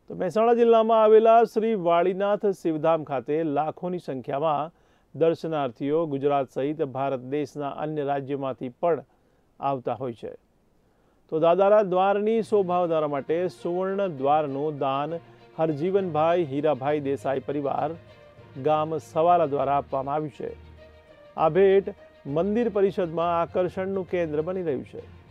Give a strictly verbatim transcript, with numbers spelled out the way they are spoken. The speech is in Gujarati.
તો મહેસાણા જિલ્લામાં આવેલા શ્રી વાળીનાથ શિવધામ ખાતે લાખોની સંખ્યામાં દર્શનાર્થીઓ ગુજરાત સહિત ભારત દેશના અન્ય રાજ્યોમાંથી પણ આવતા હોય છે। તો દાદાના દ્વારની શોભા વધારવા માટે સુવર્ણ દ્વારનું દાન હરજીવનભાઈ હીરાભાઈ દેસાઈ પરિવાર ગામ સવાલા દ્વારા આપવામાં આવ્યું છે। આ ભેટ મંદિર પરિષદમાં આકર્ષણનું કેન્દ્ર બની રહ્યું છે।